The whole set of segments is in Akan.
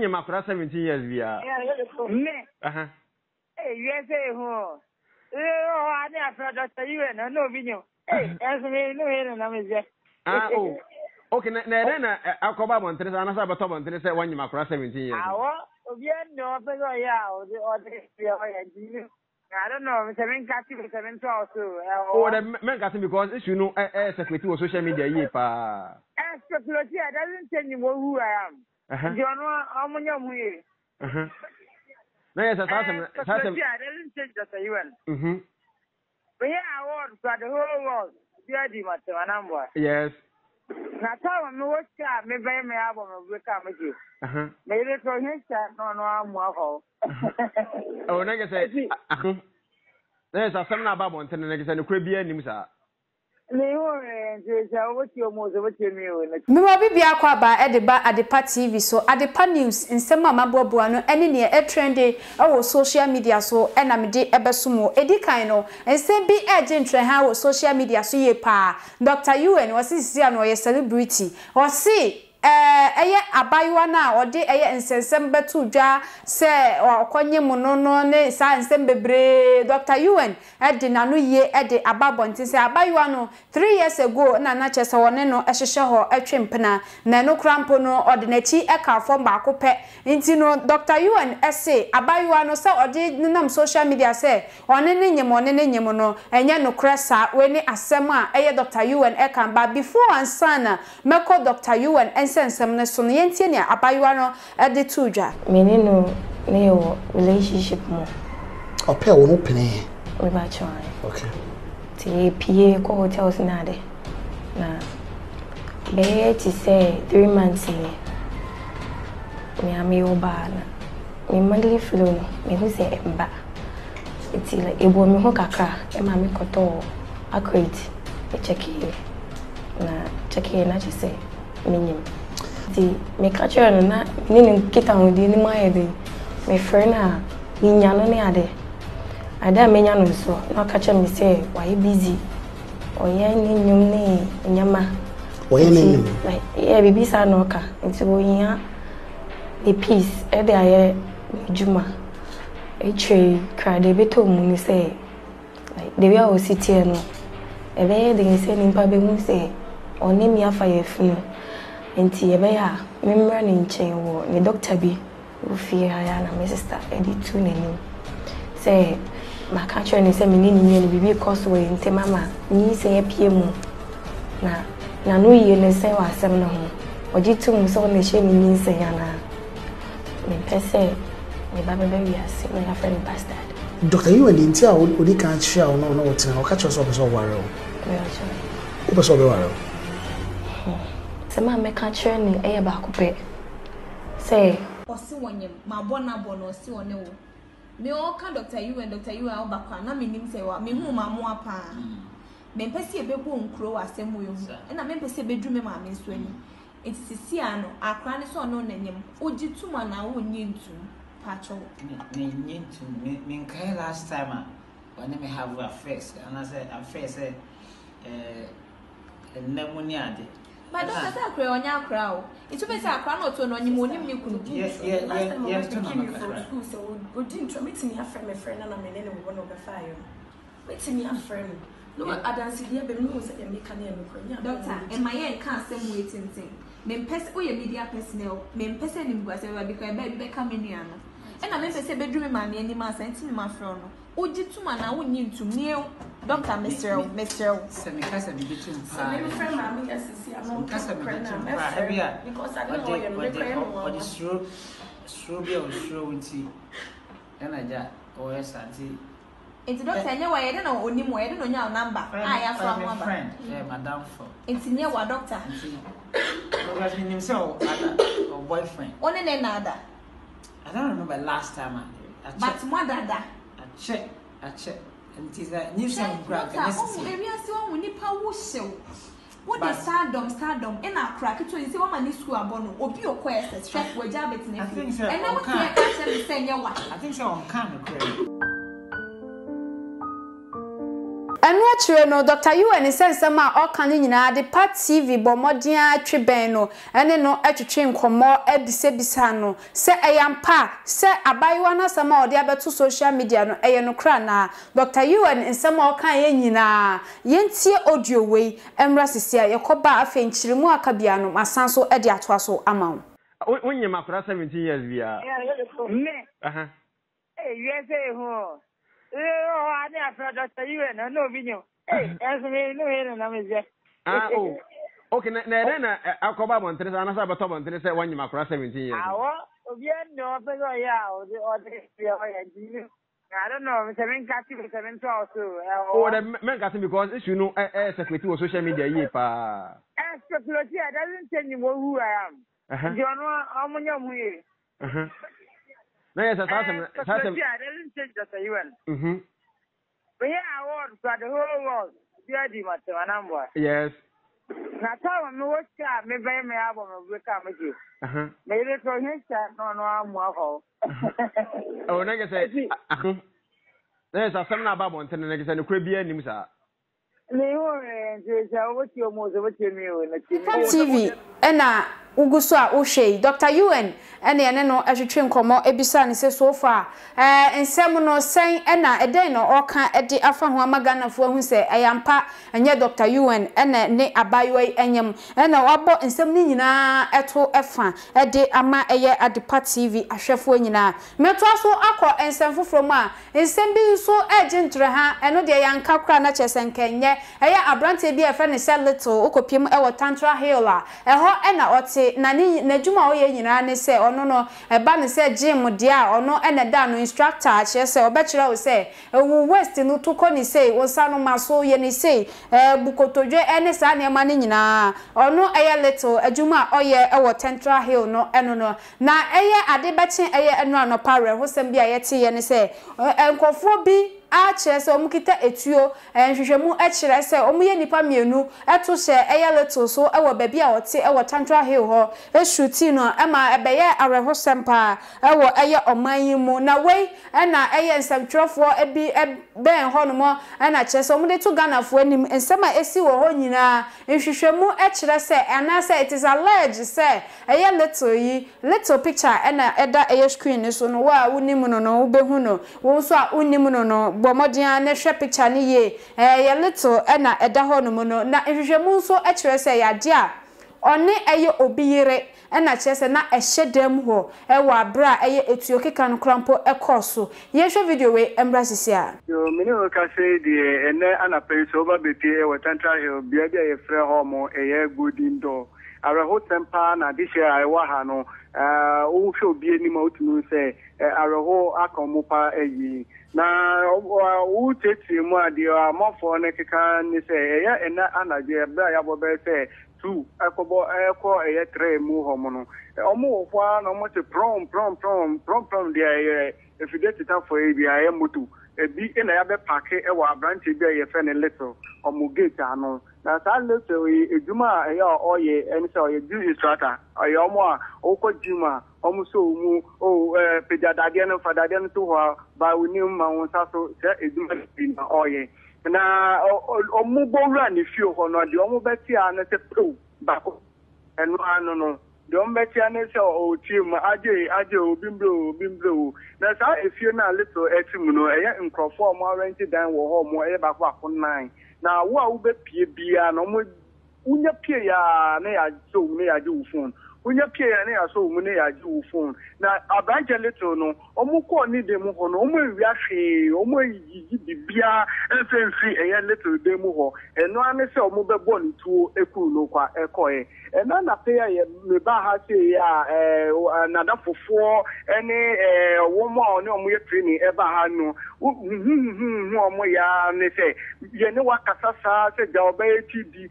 you my 17 years we are. Me. Hey, you say who? I never Dr. You and no video. Hey, as me, no, and I'm just. Oh, okay, then I'll come up on Tres and I saw Tom and say when you my 17 years. No, but yeah, or the I don't know, 7 catching 7 too. Oh, the men got because you know, as a social media, yepa. As the Plotia doesn't tell you who I am. You know, how many of we? No, yes, I doesn't change that you went. But yeah, I want for the whole world. Yes. Now tell me what time, maybe my album will come with you. Maybe for his time, no, I'm waffle. Oh, like I said, there's a seminar about one and like I said, the Caribbean names are. What's your most of what you Me will be aqua at the TV so at the pan news in some mamma Bobuano any near a trendy our social media so and I'm de ebesumo edikaino and say be agent how social media so ye pa Dr. UN was this no celebrity or see abaywa na ode nsensem betu dwa se okonye monono ne sa nsem bebre Dr. UN ede nanu ye ede ababonti se abaywa no 3 years ago na chese wone no ehhehye ho atwempena na no krampo no ode na chi eka fom ba ko pe nti no Dr. UN ese abaywa no se ode nam social media se one ne nyemo no enye no kresa we ni asem a eye Dr. UN eka ba before ansana meko Dr. UN sensem ne so no yentie ne abaywa no ede tudwa meni no ne yo relationship mo ope wo no pene we ba try okay ti pie ko hotels na de na be ti say 3 months ni me ami oba na me monthly flow no me hu say emba iti like ebo me ho kakra e ma me koto accurate e check na just say minim di me catch na ni kita ho di ni my dey my friend a ni nya no ne ade ada me nya no so na catch me say why busy oye ni nyum ne nyama oye ni nyum like yeah bibi sa no ka nti wo nya the peace e dey aye juma e tree crowd e beto mu ni say like the way I was sitting no e be dey say ni pa be mu say oni mi afa ye funu enti ebe ya memra ni nchen wo ni doctor bi wo fi ya na my sister edi tu nani say ma ka chere ni say me ni bibi cause we enti mama ni say apie mu na no ye ne say wa asem na ho oji tu mu so na she ni say ya na me pese me ba be wi ase me ya friend bastard Dr. You and enti a odi kan chia o no o tina o ka chere so be so ware o o be so be ware o Sama me ka chere ni eye ba ko pe say osi wonyem ma bona osi one wo me o ka Dr. You a ba kwa na me nim say wa me hu ma mo apa me pese e bebo nkro asem wo hu e na me pese be dru me ma me nso ani etisi ano akra ne so no nanyem ogituma na wo nyintum pacho me nyintum me nkai last time when me have a face and I said a face nemoni ade but doctor say akra onya akra o itu be say akra na oto no nyim onim ni kunu yeah school so we didn't meet me after my friend and me ne wo no be fire meet me after me no adansi dia be me no say me ka na me konya doctor e my yen kan asem wetintin me mpese o ye media personnel me mpese ni mbuase because be ka me ni ano e na me mpese be dru me ma ni ma santi me ma fro no ogituma na wo nyintum ni Doctor Mr. Semikasa bibitum pa. My friend mama asisi am kasa bibitum pa. Because I don't know you what is strobe or shrowinty. And I ja or santi. It's doctor nya wa yede na onim wa yede no nya number. Ya from number. Friend, madam for. It's nya wa doctor. Because me himself or boyfriend. One ne na ada. I don't remember last time but more dada. I check. And is that new some crack and maybe I see one nipa wo show. What the stardom in a crack it you see one man school abono obi okwese stress we jabet na fi. And now what can actually say nya what? I think so on can crazy. Enu chire no Dr. UN sense ma o kan nyina de part TV bomodia tweben no ene no atwetwe nkomo ebisebisa no se eyampa se abayiwa na sama ode abeto social media no eye no kra na Dr. UN nsema o kan ye nyina yentie audio we emra sisia yekoba afa nchirimu akabia no masanso ede atoaso amawo Onye makura 17 years bia. Me. Aha. You say who? I never Dr. UN, no video. As me, no, and Ah, oh. Okay, na akoba montre ana sa bato montre say onye makura 17 years. Awo, obi no pe go ya, o de ya. I don't know, 7 catch 7 also. Oh, the men got because issue no security on social media ye pa. Security doesn't tell you who I am. You know, how many of we? No, yes, I didn't change Dr. UN. But yeah, I want for the whole world. Yes. Now tell me what time, maybe my album will come with you. Maybe for his time, no, I'm more. Oh, nigga say, there's a seminar about one thing, and nigga say, the Caribbean names are. TV ena uguso a ohwe Dr. UN ene ene no ahwetwe nkomo ebisa ne se so far ensem no sen ena eden no oka ede afa ho amaganafo ahu se ayampa enye Dr. UN ene ne abayoi enyem ena wabo ensem ni nyina eto efa ede ama eye Adepa TV ahwefo nyina meto aso akọ ensem foforo mu a ensem bi so ejentre ha eno de yanka kra na chesenkenye eye abrante bi efa ne sell little okopiem ewo Tantra Hill a eho ena ote na ni najuma oye nyina ne se ono no eba ne se gym dia ono ena da no instructor a che se obekira wo se ewu west no to ko ni se wo sa no maso ye ni se bukotodwe ene sa ne ma ne nyina ono eye little ajuma oye ewo Tantra Hill no eno no na eye ade beche eye eno anopa re ho sem bia ye te ye ne se enkofo bi a chere se omukita etuo nhwehwemu a chere se omuye nipa mienu eto hye eye little so ewo ba bia wote ewo Tantra Hill ho eshuti no ema ebeye areho sempa ewo eye omanyi mu na wei na eye nsamtwerefo ebi ben ho no mo na chere se omude to Ghana fo anim ensema esi wo ho nyina nhwehwemu a chere se ana se it is alleged se eye little picture na eda eye screen so no wa unimu no ubehu no wo so a unimu no bomodia na hwe picture ni ye ye little na eda ho no no na hwehwemu so a kire se ya de a one eye obiyire na kire se na ehyedam ho wa abra eye etuo keka no krampo ekoso ye hwe video we embrasisi a yo mini o ka say de ene anapay so ba beti e wa Tantra Hill bia bia ye frɛ ho mo eye godin do araho tempa na de hye aiwa ha no o hwe obi ani ma otunu se araho akomopa eyi na o tete mu ade amofo ne keka ni se eye ena anaje bra ya bo be se 2 akobo eko eye 3 mu ho mo no omo kwa na omo te prom de if you get it for e bia e moto ebi na ya be park e wa branch bia ye fe ne little omo gate ano na sa little ejuma eye oye eni se oye do instructor oye omo a okọ juma omo so mu pejadade no fadade no to ho ba woni ma won sa so se ejuma na oye na omo bowra ne fio ho no de omo beti a na se pro ba ko enu anu no de omo beti a na se o team aje obimbro na sa efie na little etim no eye nkrofo omo arrange dan wo ho mo eye ba ko afo 9 na wo a wo be pie bia na omo unya pie ya na ya so ne ya ju phone unya pie ya na ya so mu ne ya ju phone na abanje little no omo ko ni de mu ho no omo wi ahwe omo yi bibia enfenfi eye little de mu ho eno ane se omo be ball tuo eku no kwa ekoye eno na pe ya me ba ha se ya na da fofo ene wo mo oni omo ye training e ba ha no omo ya ne se ye ne wakasa sa se da obeti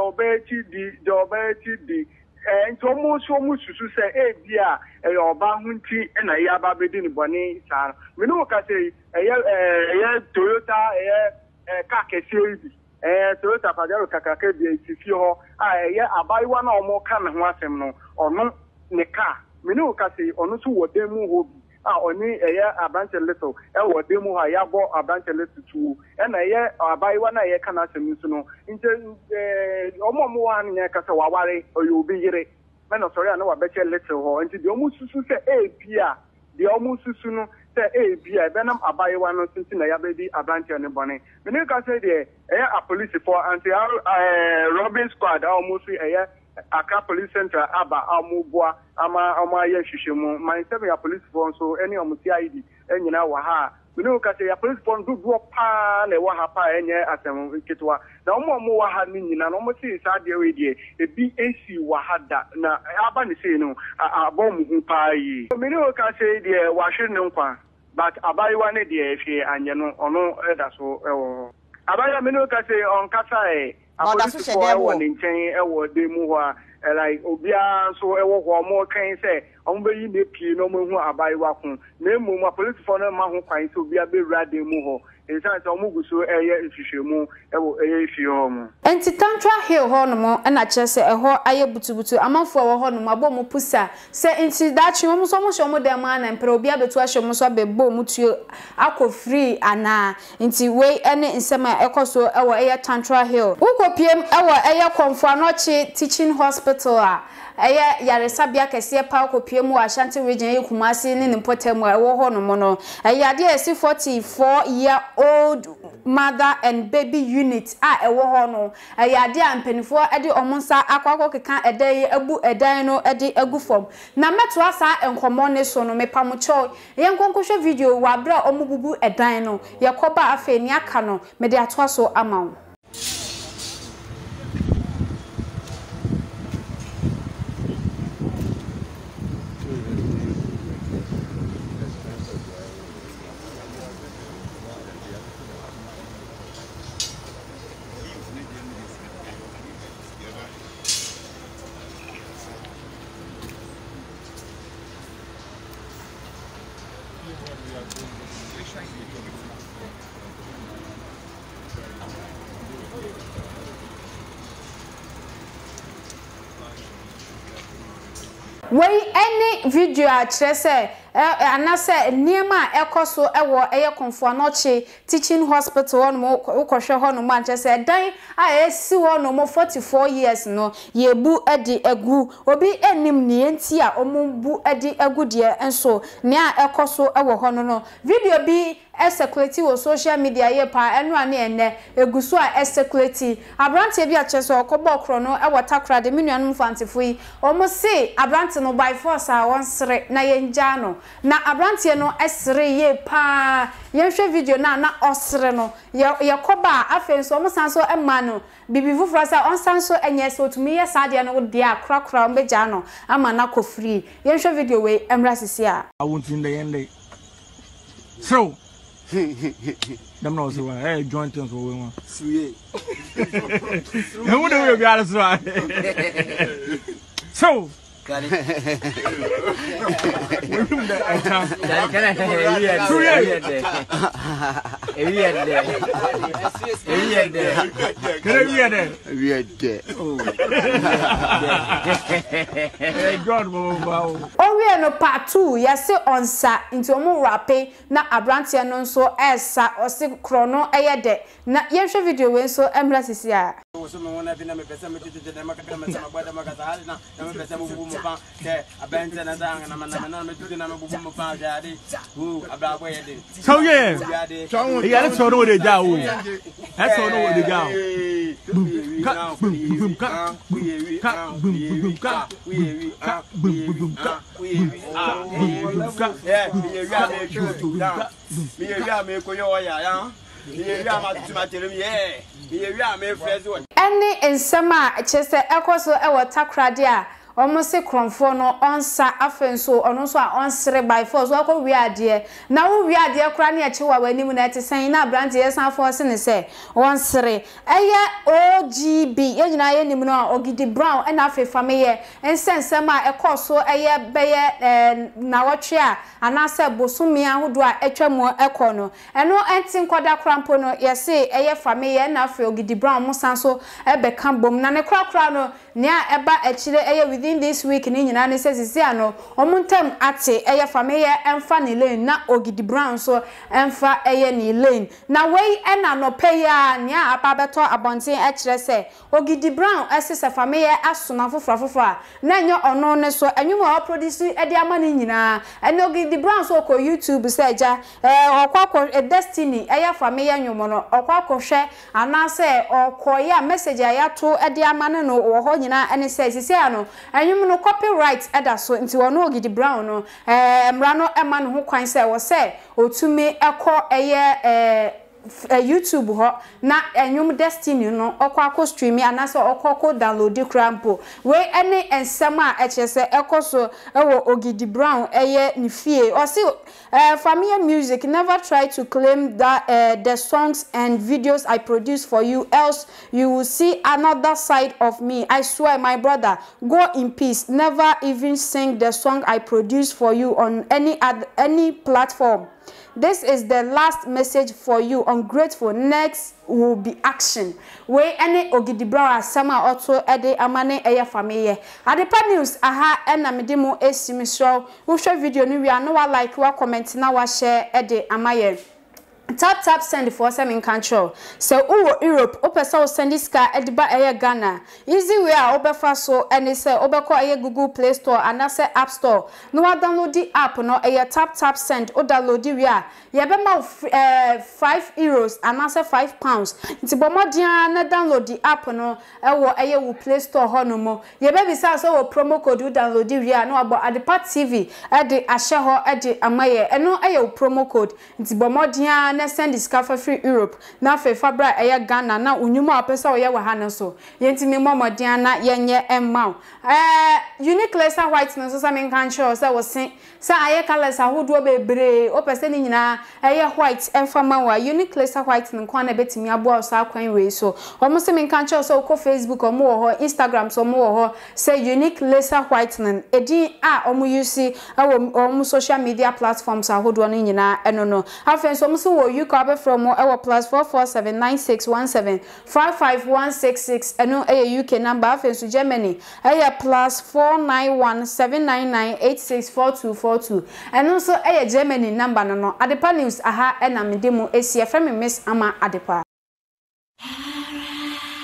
di nto mo so mo susu se e bia oba hunti na ya ba bedi ni boni sa me no ka se Toyota ka kesi ebi Toyota Pajero kakake bi tifi ho abaiwa na omo ka me ho asem no ono ne ka me no ka se ono so wodemu ho bi oni eye abranche little e wo demu ha ya bo abranche little tu e na ye abaiwa na ye kana asem nso no nje omo wa nya ka se waware oyo obi yire me no sorry na wa beche little ho nti de omu susu se bia de omu susu no se bia be nam abaiwa no sinti na ya be di abranche ne bone me ne ka se de a police for anti Robin squad almost Accra Police Center aba amubua ama ye hwehwemu man se ya police force so any CID enyina wa ha bino ka se ya police force do pa na wa ha pa enye asem kitwa na omo wa ha ni nyina na omo si sa de we die ebi AC wa ha da na aba ni se no abom hu pa yi bino ka se de wa hwe ne nkwa but abaiwa ne de ehwe anye no ono eda so ewo abaya bino ka se on kasa police for one in chain ewo de mu ho like obia so ewo ho mo kan say on be yi ne pie no mo hu abaiwa kun na emu ma police for no ma ho kwan so obia be rade mu ho insan so mo guso eye hwehwemu ewo eye hwie ho mo enti Tantra Hill ho no mo na kire se eho aye butubutu amanfo wo ho no mabo mo pusa se enti dachi mo so mo hwe mo dem ana mpere obia betu ahwe mo so bebo mo tuo akọ free ana enti we ene nsema ekoso ewo eye Tantra Hill ukopiem ewo eye komfo anochi teaching hospital a eye yaresabia kese pa ukopiem wa Ashanti region Kumasi ni Mpotem ewo ho no mo no eye ade esi 44-year-old mother and baby unit ewo ho no eye ade ampanifo ede omonsa akwakọ keka ede abu edan no ede agufom na meto asa enkomo ne so no mepamu cho yenkonkohwe video wa bra omugugu edan no yekoba afa ni aka no mede ato so amawo Wey any video a kire se anase niema ekoso ewo eye konfo anochi teaching hospital on mo ukohwe ho no Manchester dan a esi ho no mo 44 years no yebu edi egu obi enim ne enti a ombu edi egu de enso ne a ekoso ewo ho no video bi circulate wo social media ye pa enu ane ene eguso a circulate abrante bi a cheso okobo kro no ewo takra de menuanum fantifui omo se abrante no by force a won sere na yenja no na abrante no esere ye pa yenhwe video na osere no yakoba afenso omo sanso ema no bibi fufura sa on sanso enye so tumi ye sade no de akrakra mbeja no ama na ko free yenhwe video we emra sisi a awuntin de yende so them no so hey joint things we want suye who do we got us right so got it we that can I God we no part 2 yase onsa into omo rape na abrante no nso esa osi krono eyede na yehwe video we nso emra sisi a so me wona bi na me pese me tete de makaka me sama gbada makata hali na me pese mo bubu mo pa de abente na da na me tete na me bubu mo pa jade abra boy de so yeah yeah let's go with the jaw let's go with the jaw boom ka boom ka any ensema chese ekoso ewo takrade a omo kronfo no onsa afenso ono so a onsere by force wako wiade na wo wiade kra na eche wa wanim na etesen na brand yesan force ne se onsere eye OGB yenyina ye nim no Ogidi Brown na afefa ye ensensema ekoso eye beye na wotwe a anase bosumi ahodo a etwamo ekono eno entin koda krampo no yese eye fame ye na afe Ogidi Brown musanso ebe kan bom na ne kra no nea eba echire eye within this week ni nyina ne sesisi ano omuntem ate eye fameye emfa ni lane na Ogidi Brown so emfa eye ni lane na wei ena no peya nea apa beto abonten echire se Ogidi Brown esese fameye asona fofra na enyo ono ne so enwumo o produce ede ama ni nyina ene Ogidi Brown so ko YouTube se ja okwa Destiny eye fameye nwumo no okwa kohwe anase okoya message ayato ede ama ne no wo ho nyina ene se sisi ano enwum no copyright eda so nti wono Ogidi Brown no mra no ema no ho kwan se wo se otumi ekọ eye YouTube ho na enwum Destiny no okwa stream anase okwa download crampo we ene ensema echese ekoso ewo Ogidi Brown eye ni fie o si Famia Music never try to claim that the songs and videos I produce for you, else you will see another side of me. I swear, my brother, go in peace. Never even sing the song I produce for you on any platform. This is the last message for you. Ungrateful. Next will be action. We any Ogidi Brown asama auto ede amane eye family. Adepa news aha ena medimo esimisho. We share video ni we are no like wa comment na wa share ede amaye. Tap send for some in control. So Europe opesa send ska ediba eye Ghana. Easy way obefa so and say obeko eye Google Play Store and say App Store. No download the app no eye tap send o download we are. Ye be ma €5 and say £5. Nti bomodia na download the app no ewo eye wo Play Store ho no mo. Ye be bisa so wo promo code download we are no abo Adepa TV e de ahye ho e de amaye. Eno eye wo promo code. Nti bomodia na send this car for free Europe na fe fabra eye Ghana na unyuma apesa oye wa ha so yentimi momodian na yenye emma Unique Laser White no so samen kan show say wosen say aye colors ahodo bebre opese ni nyina eye white emfama wa Unique Laser White no kwa na betimi abo so akwan we so omo semen kan show so ko Facebook omo wo ho Instagram so omo wo ho say Unique Laser White no edi omo use omo social media platforms ahodo no nyina eno no afen so omo so wo you cover from our plus 44796175516 eno UK number afen Germany plus 4917998642242 eno so Germany number no Adepa news aha ena medemo esi efrem Miss Ama Adepa